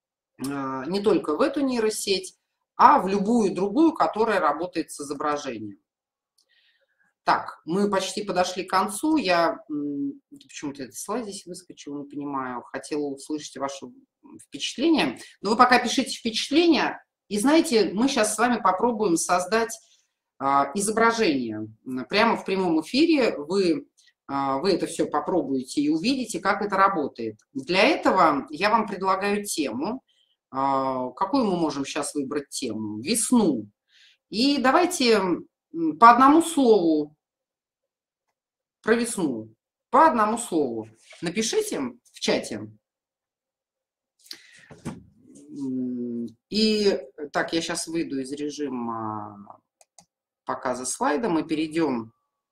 в эту нейросеть, а в любую другую, которая работает с изображением. Так, мы почти подошли к концу. Я почему-то этот слайд здесь выскочил, не понимаю. Хотела услышать ваши впечатления. Но вы пока пишите впечатления. И знаете, мы сейчас с вами попробуем создать изображение. Прямо в прямом эфире вы это все попробуете и увидите, как это работает. Для этого я вам предлагаю тему. Какую мы можем сейчас выбрать тему? Весну. И давайте по одному слову про весну. По одному слову. Напишите в чате. И так, я сейчас выйду из режима показа слайда. Мы перейдем,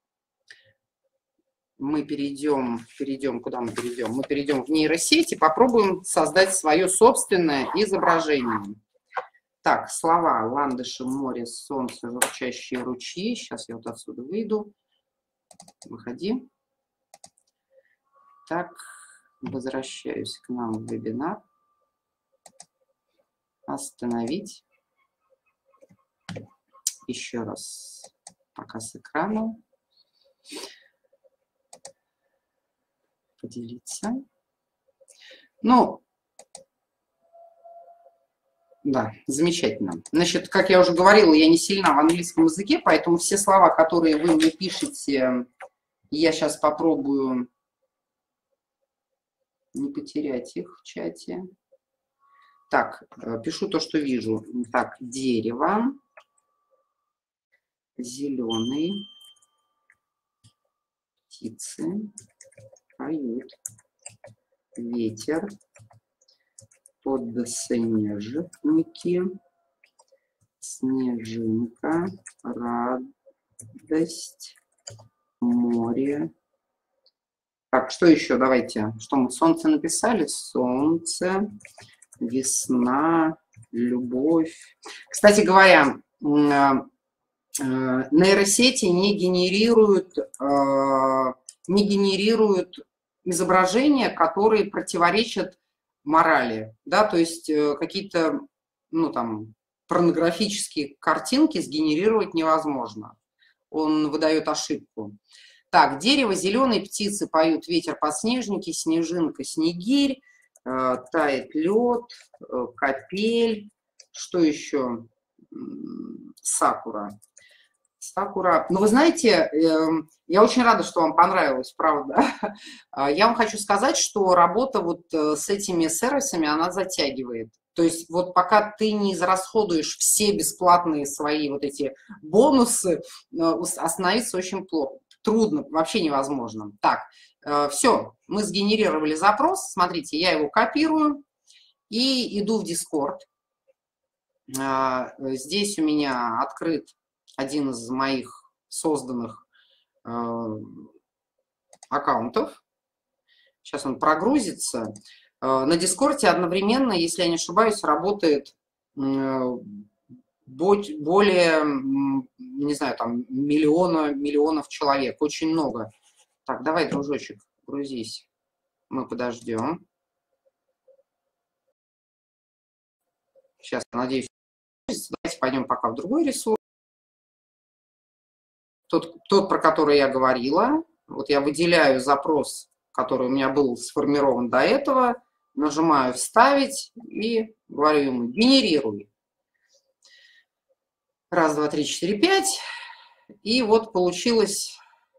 куда мы перейдем? Мы перейдем в нейросети, попробуем создать свое собственное изображение. Так, слова: ландыши, море, солнце, журчащие ручьи. Сейчас я вот отсюда выйду. Выходи. Так, возвращаюсь к нам в вебинар. Остановить. Еще раз показ экрана. Поделиться. Ну, да, замечательно. Значит, как я уже говорила, я не сильна в английском языке, поэтому все слова, которые вы мне пишете, я сейчас попробую не потерять их в чате. Так, пишу то, что вижу. Так, дерево, зеленый, птицы поют, ветер, подснежники, снежинка, радость, море. Так, что еще? Давайте. Что мы? Солнце написали? Солнце, весна, любовь. Кстати говоря, нейросети не генерируют изображения, которые противоречат морали. Да? То есть какие-то, ну, там, порнографические картинки сгенерировать невозможно. Он выдает ошибку. Так, дерево, зеленые, птицы поют, ветер, подснежники, снежинка, снегирь, тает лед, капель, что еще? Сакура. Сакура. Ну, вы знаете, я очень рада, что вам понравилось, правда. Я вам хочу сказать, что работа вот с этими сервисами, она затягивает. То есть вот пока ты не израсходуешь все бесплатные свои вот эти бонусы, остановиться очень плохо. Трудно, вообще невозможно. Так, все, мы сгенерировали запрос. Смотрите, я его копирую и иду в Discord. Здесь у меня открыт один из моих созданных аккаунтов. Сейчас он прогрузится. На Дискорде одновременно, если я не ошибаюсь, работает более, не знаю, там миллионов человек. Очень много. Так, давай, дружочек, грузись. Мы подождем. Сейчас, надеюсь, давайте пойдем пока в другой ресурс. Тот, про который я говорила. Вот я выделяю запрос, который у меня был сформирован до этого, нажимаю «Вставить» и говорю ему «Генерируй». Раз, два, три, четыре, пять. И вот получилось.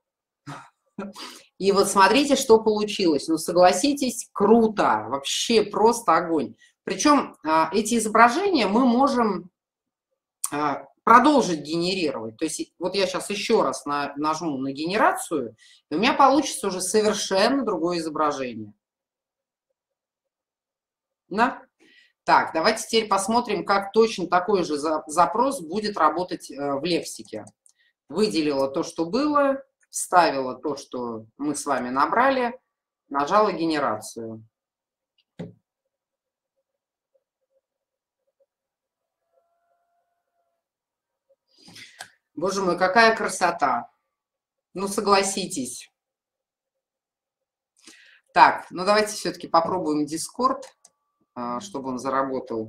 И вот смотрите, что получилось. Ну, согласитесь, круто. Вообще просто огонь. Причем эти изображения мы можем продолжить генерировать. То есть вот я сейчас еще раз нажму на генерацию, и у меня получится уже совершенно другое изображение. Да? Так, давайте теперь посмотрим, как точно такой же запрос будет работать в лексике. Выделила то, что было, вставила то, что мы с вами набрали, нажала генерацию. Боже мой, какая красота! Ну, согласитесь. Так, ну давайте все-таки попробуем Discord, чтобы он заработал.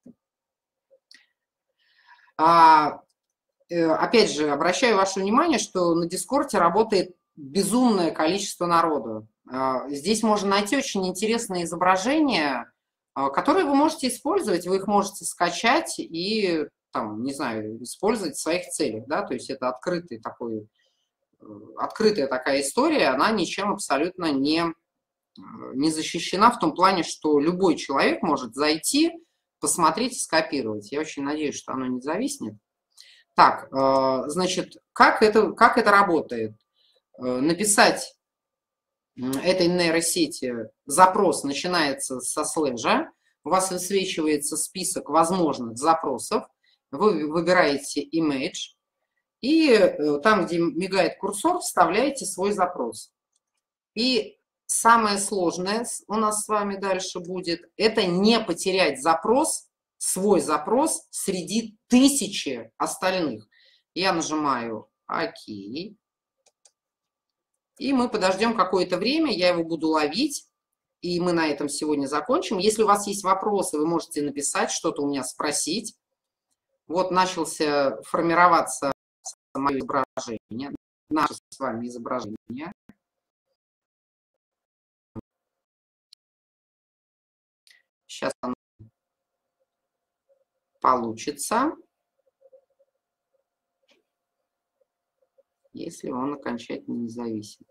Опять же, обращаю ваше внимание, что на Дискорде работает безумное количество народу. Здесь можно найти очень интересные изображения, которые вы можете использовать, вы их можете скачать и там, не знаю, использовать в своих целях, да, то есть это открытая такая история, она ничем абсолютно не защищена в том плане, что любой человек может зайти, посмотреть и скопировать. Я очень надеюсь, что оно не зависнет. Так, значит, как это работает? Написать этой нейросети запрос начинается со слэша, у вас высвечивается список возможных запросов, вы выбираете image, и там, где мигает курсор, вставляете свой запрос. И самое сложное у нас с вами дальше будет, это не потерять свой запрос среди тысячи остальных. Я нажимаю ОК. И мы подождем какое-то время, я его буду ловить, и мы на этом сегодня закончим. Если у вас есть вопросы, вы можете написать, что-то у меня спросить. Вот начался формироваться мое изображение, наше с вами изображение. Сейчас оно получится, если он окончательно не зависит.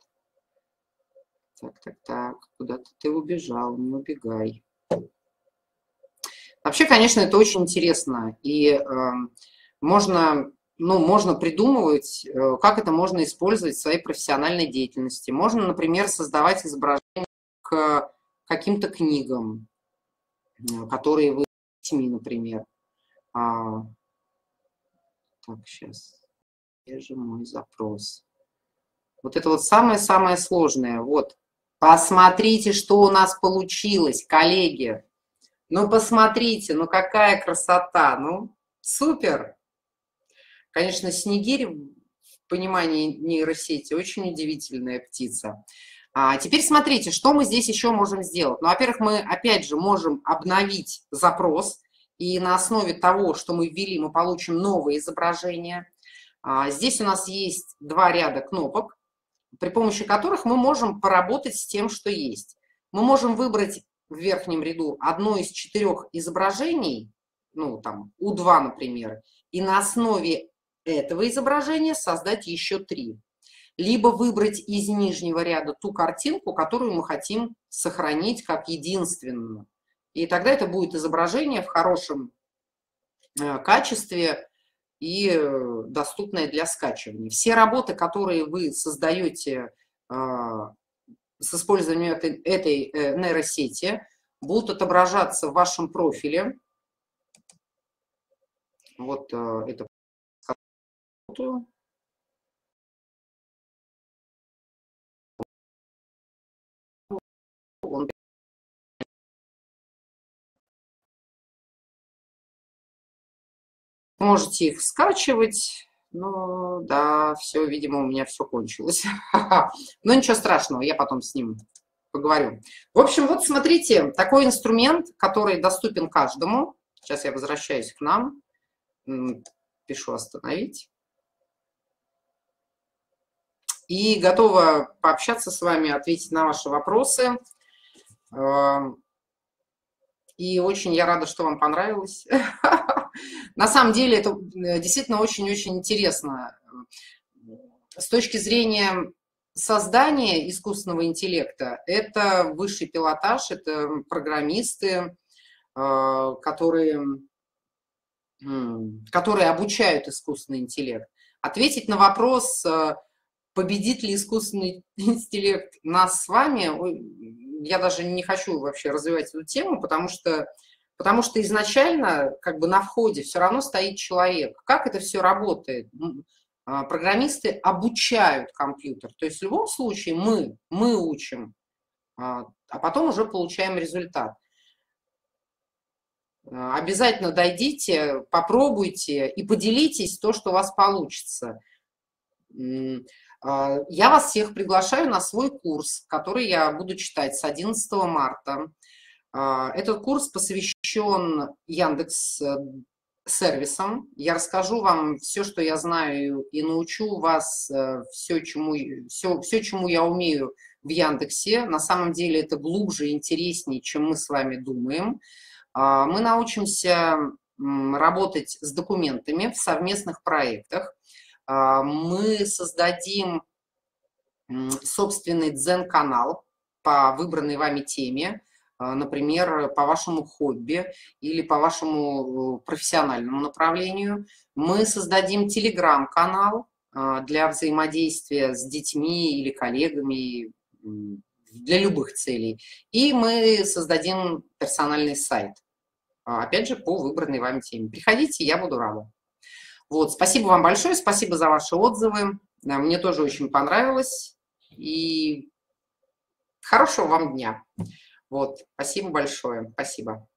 Так, куда-то ты убежал, не убегай. Вообще, конечно, это очень интересно, и можно придумывать, как это можно использовать в своей профессиональной деятельности. Можно, например, создавать изображения к каким-то книгам, которые вы детьми, например. Так, сейчас. Где же мой запрос? Вот это вот самое-самое сложное. Вот. Посмотрите, что у нас получилось, коллеги. Ну, посмотрите, ну какая красота. Ну, супер. Конечно, снегирь в понимании нейросети очень удивительная птица. Теперь смотрите, что мы здесь еще можем сделать. Ну, во-первых, мы опять же можем обновить запрос, и на основе того, что мы ввели, мы получим новое изображение. Здесь у нас есть два ряда кнопок, при помощи которых мы можем поработать с тем, что есть. Мы можем выбрать в верхнем ряду одно из 4 изображений, ну, там, У2, например, и на основе этого изображения создать еще 3. Либо выбрать из нижнего ряда ту картинку, которую мы хотим сохранить как единственную. И тогда это будет изображение в хорошем качестве и доступное для скачивания. Все работы, которые вы создаете с использованием этой нейросети, будут отображаться в вашем профиле. Вот это он. Можете их скачивать, но да, все, видимо, у меня все кончилось. Но ничего страшного, я потом с ним поговорю. В общем, вот смотрите, такой инструмент, который доступен каждому. Сейчас я возвращаюсь к нам, пишу «Остановить». И готова пообщаться с вами, ответить на ваши вопросы. И очень я рада, что вам понравилось. На самом деле это действительно очень-очень интересно. С точки зрения создания искусственного интеллекта, это высший пилотаж, это программисты, которые обучают искусственный интеллект. Ответить на вопрос, победит ли искусственный интеллект нас с вами, я даже не хочу вообще развивать эту тему, потому что изначально как бы на входе все равно стоит человек. Как это все работает? Программисты обучают компьютер. То есть в любом случае мы учим, а потом уже получаем результат. Обязательно дойдите, попробуйте и поделитесь то, что у вас получится. Я вас всех приглашаю на свой курс, который я буду читать с 11 марта. Этот курс посвящен Яндекс.Сервисам. Я расскажу вам все, что я знаю, и научу вас все, чему я умею в Яндексе. На самом деле это глубже и интереснее, чем мы с вами думаем. Мы научимся работать с документами в совместных проектах. Мы создадим собственный дзен-канал по выбранной вами теме, например, по вашему хобби или по вашему профессиональному направлению. Мы создадим телеграм-канал для взаимодействия с детьми или коллегами для любых целей. И мы создадим персональный сайт, опять же, по выбранной вами теме. Приходите, я буду рада. Вот, спасибо вам большое, спасибо за ваши отзывы. Мне тоже очень понравилось. И хорошего вам дня. Вот, спасибо большое. Спасибо.